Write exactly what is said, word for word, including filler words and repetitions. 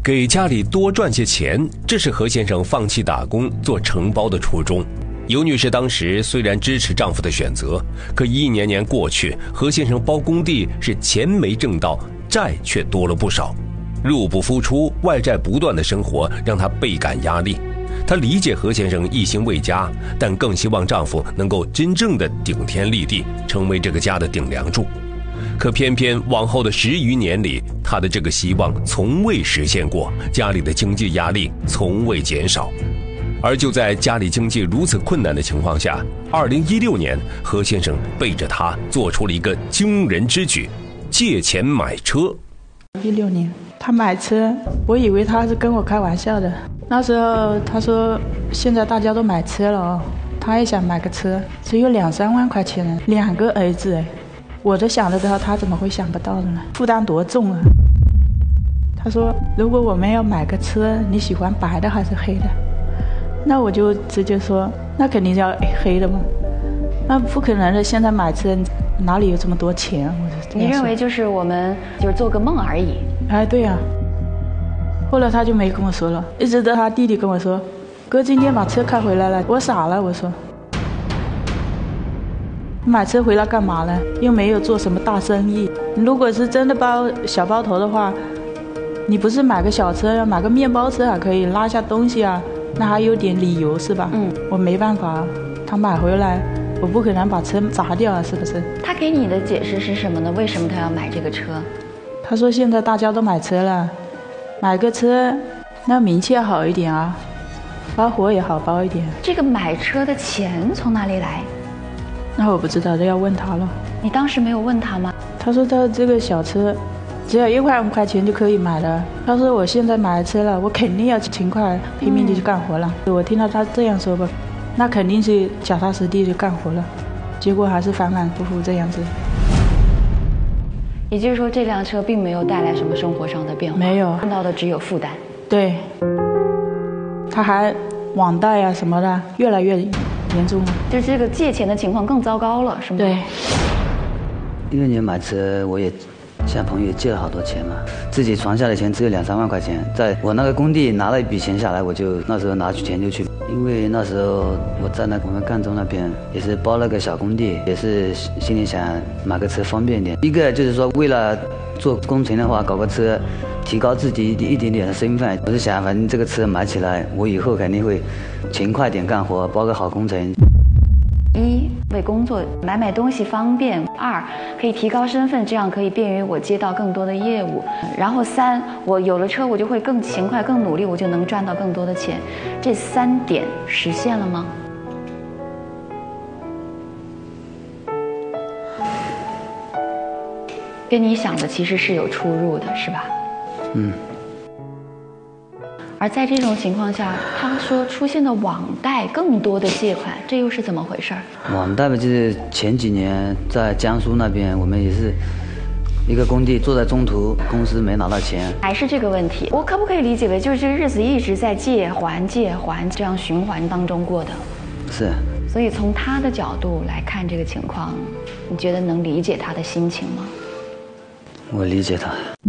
给家里多赚些钱，这是何先生放弃打工做承包的初衷。尤女士当时虽然支持丈夫的选择，可一年年过去，何先生包工地是钱没挣到，债却多了不少，入不敷出，外债不断的生活让她倍感压力。她理解何先生一心为家，但更希望丈夫能够真正的顶天立地，成为这个家的顶梁柱。可偏偏往后的十余年里，她的这个希望从未实现过，家里的经济压力从未减少。而就在家里经济如此困难的情况下，二零一六年，何先生背着她做出了一个惊人之举，借钱买车。 一六年他买车，我以为他是跟我开玩笑的。那时候他说现在大家都买车了哦，他也想买个车，只有两三万块钱，两个儿子哎，我都想得到，他怎么会想不到的呢？负担多重啊！他说如果我们要买个车，你喜欢白的还是黑的？那我就直接说那肯定要黑的嘛，那不可能的，现在买车哪里有这么多钱？我你认为就是我们就是做个梦而已？ 哎，对呀、啊。后来他就没跟我说了，一直到他弟弟跟我说，哥今天把车开回来了，我傻了，我说买车回来干嘛呢？又没有做什么大生意，如果是真的包小包头的话，你不是买个小车，要买个面包车还可以拉下东西啊，那还有点理由是吧？嗯，我没办法，他买回来，我不可能把车砸掉啊，是不是？ 他给你的解释是什么呢？为什么他要买这个车？ 他说现在大家都买车了，买个车那名气要好一点啊，包火也好包一点。 这个买车的钱从哪里来？ 那我不知道，这要问他了。 你当时没有问他吗？ 他说他这个小车只要一万块钱就可以买了。他说我现在买车了，我肯定要勤快拼命的去干活了、嗯、我听到他这样说吧，那肯定是脚踏实地的干活了，结果还是反反复复这样子。 也就是说这辆车并没有带来什么生活上的变化？没有，看到的只有负担。 对，他还网贷啊什么的越来越严重了， 就是这个借钱的情况更糟糕了，是吗？ 对。 一六年买车，我也向朋友借了好多钱嘛，自己存下的钱只有两三万块钱，在我那个工地拿了一笔钱下来，我就那时候拿取钱就去，因为那时候我在那我们赣州那边也是包了个小工地，也是心里想买个车方便一点。一个就是说为了做工程的话，搞个车，提高自己一点点的身份。我是想，反正这个车买起来，我以后肯定会勤快点干活，包个好工程。 一为工作买买东西方便，二可以提高身份，这样可以便于我接到更多的业务。然后三，我有了车，我就会更勤快、更努力，我就能赚到更多的钱。这三点实现了吗？跟你想的其实是有出入的，是吧？ 嗯。 而在这种情况下，他说出现了网贷更多的借款，这又是怎么回事？ 网贷吧，就是前几年在江苏那边，我们也是一个工地做在中途，公司没拿到钱， 还是这个问题。我可不可以理解为，就是这个日子一直在借还借还这样循环当中过的？ 是。 所以从他的角度来看这个情况，你觉得能理解他的心情吗？ 我理解他。